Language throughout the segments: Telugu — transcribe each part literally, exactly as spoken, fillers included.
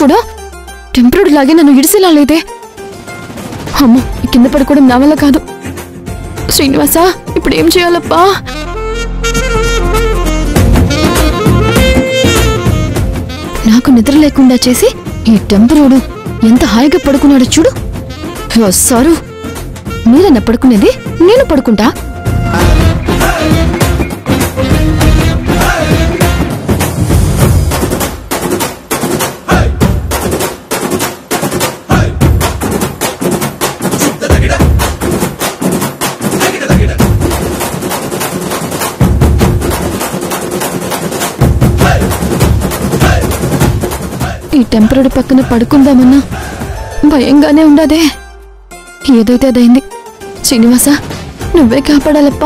కూడా టెంపరీ లాగే నన్ను ఇడిసేలా లేదే. అమ్మో, కింద పడుకోవడం నా వల్ల కాదు. శ్రీనివాస, ఇప్పుడు ఏం చేయాలప్పా? నాకు నిద్ర లేకుండా చేసి ఈ టెంపరోడు ఎంత హాయిగా పడుకున్నాడు చూడు. సారు, మీరన్నా పడుకునేది, నేను పడుకుంటా. ఈ టెంపరీ పక్కన పడుకుందామన్నా భయంగానే ఉండదే. ఏదైతే అదైంది. శ్రీనివాస, నువ్వే కాపాడాలప్పా.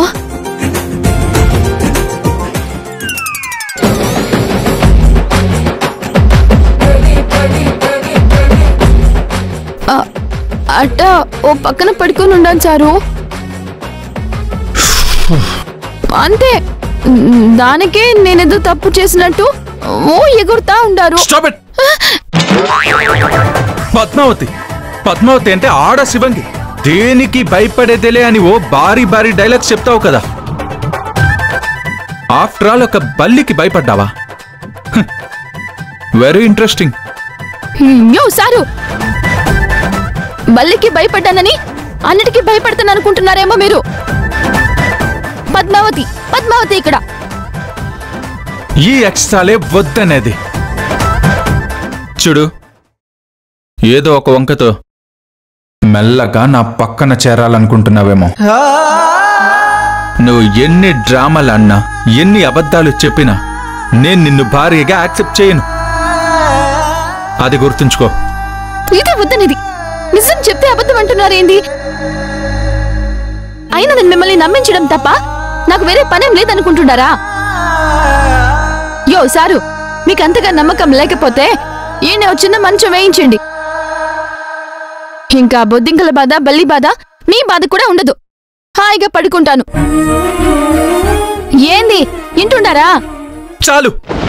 అట్ట ఓ పక్కన పడుకొని ఉండాలి చారు. అంతే, దానికే నేనేదో తప్పు చేసినట్టు ఓ ఎగురుతా ఉండారు. పద్మావతి పద్మావతి అంటే ఆడ శివంగి, దేనికి భయపడేదేలే అని ఓ భారీ భారీ డైలాగ్స్ చెప్తావు కదా. ఆఫ్టర్ ఆల్ ఒక బల్లికి భయపడ్డావా? Very interesting. సారు, బల్లికి భయపడ్డానని అన్నిటికీ భయపడతాను అనుకుంటున్నారేమో మీరు. పద్మావతి పద్మావతి ఇక్కడ. ఈ ఎక్స్ట్రాలే వద్దనేది. చూడు, ఏదో ఒక వంకతో మెల్లగా నా పక్కన చేరాలనుకుంటున్నావేమో. నువ్వు ఎన్ని డ్రామాలు అన్నా, ఎన్ని అబద్ధాలు చెప్పినా నేను నిన్ను భారీగా యాక్సెప్ట్ చేయను. అది గుర్తుంచుకో. ఇదే వద్దనేది. నిజం చెప్తే అబద్ధం అంటున్నారేంది? అయినా నేను మిమ్మల్ని నమ్మించడం తప్ప నాకు వేరే పనేం లేదనుకుంటున్నారా? యో సారు, మీకు అంతగా నమ్మకం లేకపోతే ఈయన చిన్న మంచం వేయించండి. ఇంకా బొద్దింకల బాధ, బల్లి బాధ, మీ బాధ కూడా ఉండదు. హాయిగా పడుకుంటాను. ఏంది, ఇంటున్నారా? చాలు.